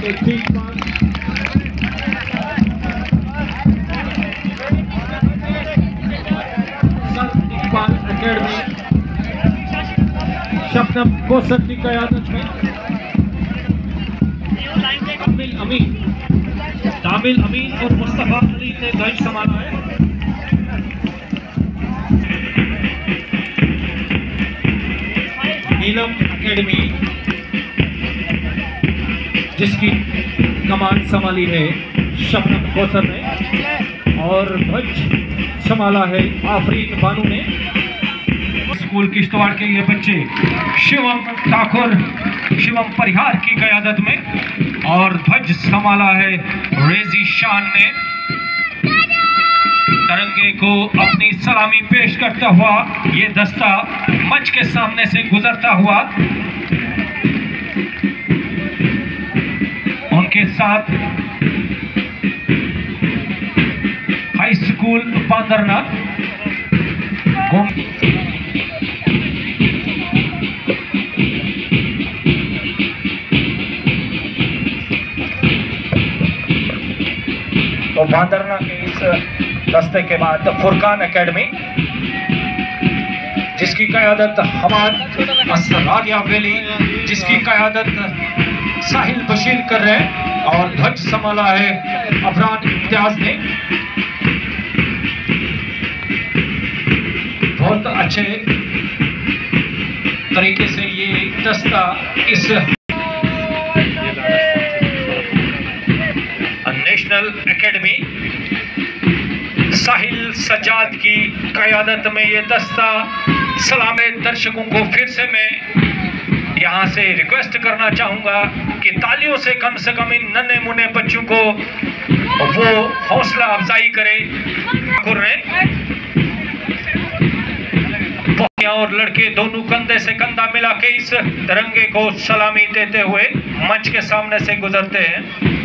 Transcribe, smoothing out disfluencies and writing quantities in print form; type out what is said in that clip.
एक ठीक पास इकबाल एकेडमी शबनम कोसर की क़यादत में तामिल अमीन और मुस्तफा अली ने ध्वज संभाला है। नीलम एकेडमी जिसकी कमान संभाली है शबनम कोसर ने और ध्वज संभाला है आफरीन बानू ने। स्कूल किश्तवाड़ के ये बच्चे शिवम ठाकुर शिवम परिहार की क़यादत में और ध्वज संभाला है रेजी शान ने। तिरंगे को अपनी सलामी पेश करता हुआ ये दस्ता मंच के सामने से गुजरता हुआ उनके साथ हाई स्कूल बांदरना तो बांदरना के इस दस्ते के बाद फुरकान एकेडमी जिसकी क़यादत हमाद असरारिया वैली जिसकी क़यादत साहिल बशीर कर रहे हैं और ध्वज संभाला है अफरान इम्तियाज ने। बहुत अच्छे तरीके से ये दस्ता इस नेशनल एकेडमी साहिल सज्जाद की क़यादत में ये दस्ता सलामे। दर्शकों को फिर से मैं यहाँ से रिक्वेस्ट करना चाहूँगा कि तालियों से कम इन नन्हे मुन्ने बच्चों को वो हौसला अफजाई करे। और लड़के दोनों कंधे से कंधा मिला के इस तिरंगे को सलामी देते हुए मंच के सामने से गुजरते हैं।